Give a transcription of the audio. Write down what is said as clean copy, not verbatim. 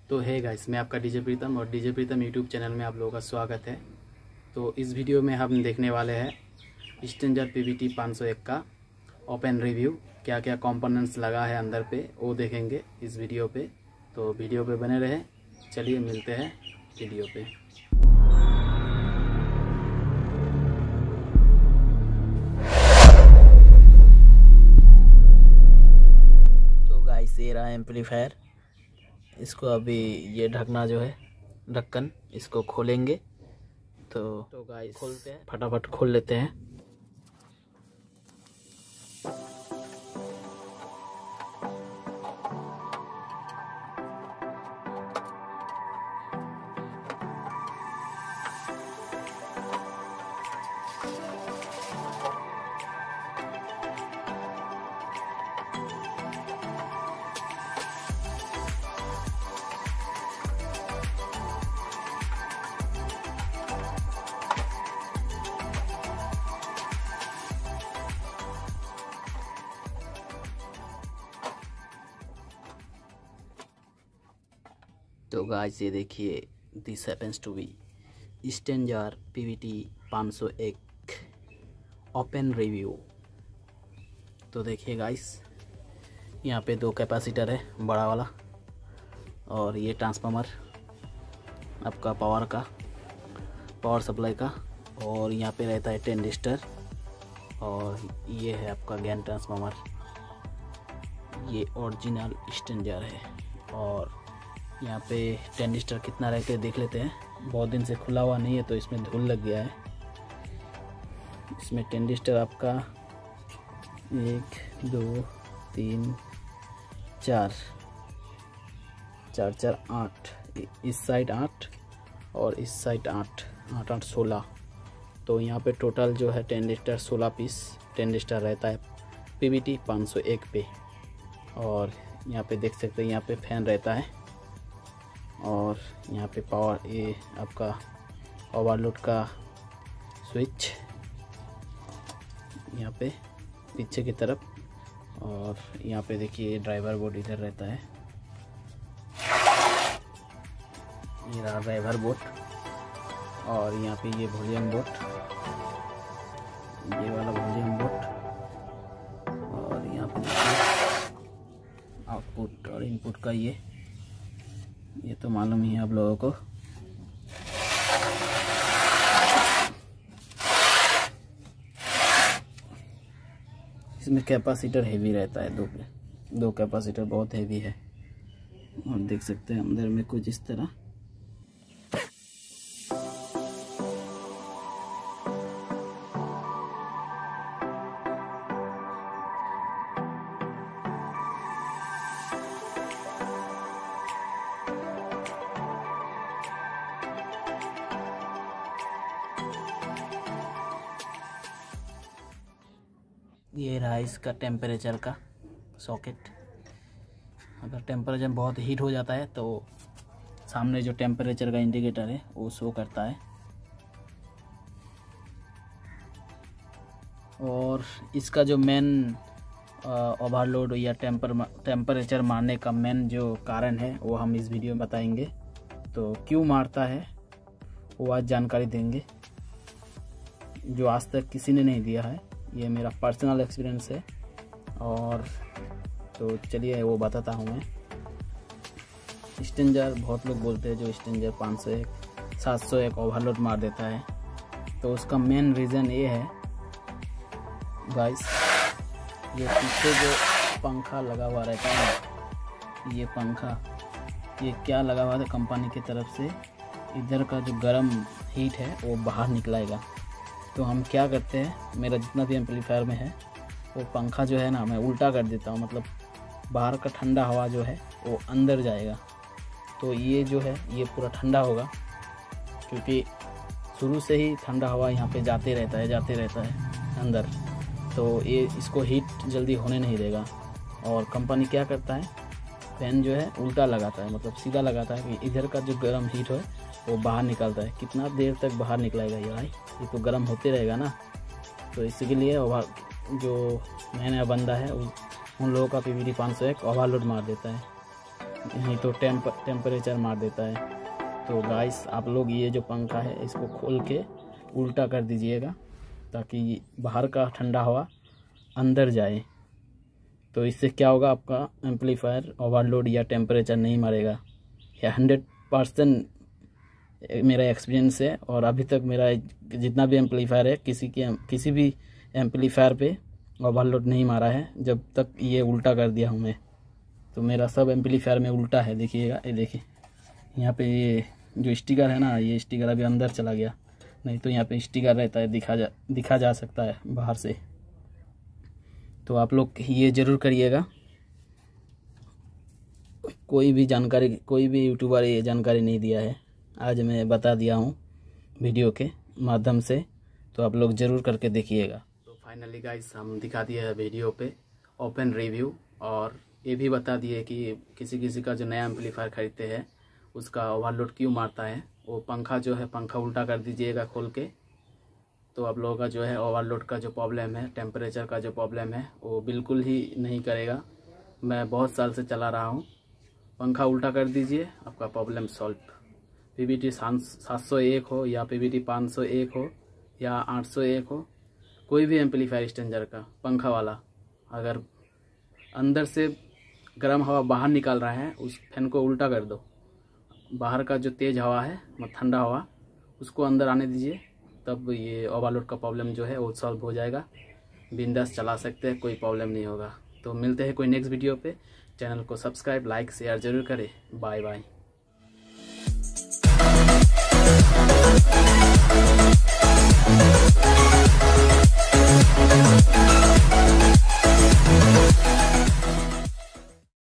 तो है गाइस, मैं आपका डीजे प्रीतम और डीजे प्रीतम यूट्यूब चैनल में आप लोगों का स्वागत है। तो इस वीडियो में हम देखने वाले हैं स्ट्रेंजर PVT 501 का ओपन रिव्यू। क्या क्या कंपोनेंट्स लगा है अंदर पे वो देखेंगे इस वीडियो पे। तो वीडियो पे बने रहें। चलिए मिलते हैं वीडियो पे। तो गाइस ये रहा एम्पलीफायर। इसको अभी ये ढकना जो है ढक्कन इसको खोलेंगे। तो गाइस खोलते हैं, फटाफट खोल लेते हैं। तो गाइस ये देखिए, this happens to be Stranger PVT 501 open review. तो देखिए गाइस, यहाँ पे 2 कैपेसिटर है, बड़ा वाला, और ये ट्रांसफार्मर आपका पावर सप्लाई का, और यहाँ पे रहता है टेंडिस्टर, और ये है आपका गेन ट्रांसफार्मर। ये ओरिजिनल स्ट्रेंजर है। और यहाँ पे टेंडिस्टर कितना रहते हैं देख लेते हैं। बहुत दिन से खुला हुआ नहीं है तो इसमें धूल लग गया है। इसमें टेंडिस्टर आपका 1 2 3 4 4 4 8, इस साइड 8 और इस साइड 8 8 8 16। तो यहाँ पे टोटल जो है टेंडिस्टर 16 पीस टेंडिस्टर रहता है PVT 501 पे। और यहाँ पे देख सकते हैं, यहाँ पे फैन रहता है, और यहाँ पे पावर, ये आपका ओवरलोड का स्विच यहाँ पे पीछे की तरफ। और यहाँ पे देखिए ड्राइवर बोर्ड इधर रहता है। ये रहा ड्राइवर बोर्ड, और यहाँ पे ये वॉल्यूम बोर्ड, ये वाला वॉल्यूम बोर्ड, और यहाँ पे देखिए आउटपुट और इनपुट का ये तो मालूम ही है आप लोगों को। इसमें कैपेसिटर हेवी रहता है, 2 कैपेसिटर बहुत हेवी है। और देख सकते हैं अंदर में कुछ इस तरह। ये रहा इसका टेम्परेचर का सॉकेट। अगर टेम्परेचर बहुत हीट हो जाता है तो सामने जो टेम्परेचर का इंडिकेटर है वो शो करता है। और इसका जो मेन ओवरलोड या टेम्परेचर मारने का मेन जो कारण है वो हम इस वीडियो में बताएंगे। तो क्यों मारता है वो आज जानकारी देंगे, जो आज तक किसी ने नहीं दिया है। ये मेरा पर्सनल एक्सपीरियंस है। और तो चलिए वो बताता हूँ मैं। स्ट्रेंजर, बहुत लोग बोलते हैं जो स्ट्रेंजर 501 701 ओवरलोड मार देता है। तो उसका मेन रीज़न ये है गाइस, ये पीछे जो पंखा लगा हुआ रहता है, ये पंखा ये क्या लगा हुआ था कंपनी की तरफ से, इधर का जो गर्म हीट है वो बाहर निकलाएगा। तो हम क्या करते हैं, मेरा जितना भी एम्पलीफायर में है वो पंखा जो है ना, मैं उल्टा कर देता हूँ। मतलब बाहर का ठंडा हवा जो है वो अंदर जाएगा। तो ये जो है ये पूरा ठंडा होगा, क्योंकि शुरू से ही ठंडा हवा यहाँ पे जाते रहता है अंदर। तो ये इसको हीट जल्दी होने नहीं देगा। और कंपनी क्या करता है, फैन जो है उल्टा लगाता है, मतलब सीधा लगाता है कि इधर का जो गर्म हीट है वो बाहर निकलता है। कितना देर तक बाहर निकलेगा ये भाई, ये तो गर्म होते रहेगा ना। तो इसी लिए जो नया बंदा है उन लोगों का PVT 501 ओवरलोड मार देता है। नहीं तो टेम्परेचर मार देता है। तो गाइस आप लोग ये जो पंखा है इसको खोल के उल्टा कर दीजिएगा ताकि बाहर का ठंडा हवा अंदर जाए। तो इससे क्या होगा, आपका एम्पलीफायर ओवरलोड या टेम्परेचर नहीं मारेगा। यह 100% मेरा एक्सपीरियंस है और अभी तक मेरा जितना भी एम्पलीफायर है किसी भी एम्पलीफायर पे ओवरलोड नहीं मारा है जब तक ये उल्टा कर दिया हूँ मैं। तो मेरा सब एम्पलीफायर में उल्टा है, देखिएगा। ये देखिए यहाँ पे ये जो स्टिकर है ना, ये स्टिकर अभी अंदर चला गया, नहीं तो यहाँ पे स्टिकर रहता है, दिखा जा सकता है बाहर से। तो आप लोग ये ज़रूर करिएगा। कोई भी यूट्यूबर ये जानकारी नहीं दिया है, आज मैं बता दिया हूँ वीडियो के माध्यम से। तो आप लोग ज़रूर करके देखिएगा। तो फाइनली गाइस हम दिखा दिए है वीडियो पे ओपन रिव्यू, और ये भी बता दिए कि किसी का जो नया एम्पलीफायर खरीदते हैं उसका ओवरलोड क्यों मारता है। वो पंखा जो है, पंखा उल्टा कर दीजिएगा खोल के, तो आप लोगों का जो है ओवरलोड का जो प्रॉब्लम है, टेम्परेचर का जो प्रॉब्लम है, वो बिल्कुल ही नहीं करेगा। मैं बहुत साल से चला रहा हूँ। पंखा उल्टा कर दीजिए, आपका प्रॉब्लम सॉल्व। PVT 701 हो या PVT 501 हो या 801 हो, कोई भी एम्पलीफायर स्टेंजर का पंखा वाला अगर अंदर से गर्म हवा बाहर निकाल रहा है, उस फैन को उल्टा कर दो। बाहर का जो तेज़ हवा है, ठंडा हवा, उसको अंदर आने दीजिए, तब ये ओवरलोड का प्रॉब्लम जो है वो सॉल्व हो जाएगा। बिंदास चला सकते हैं, कोई प्रॉब्लम नहीं होगा। तो मिलते हैं कोई नेक्स्ट वीडियो पे। चैनल को सब्सक्राइब, लाइक, शेयर जरूर करें। Bye bye.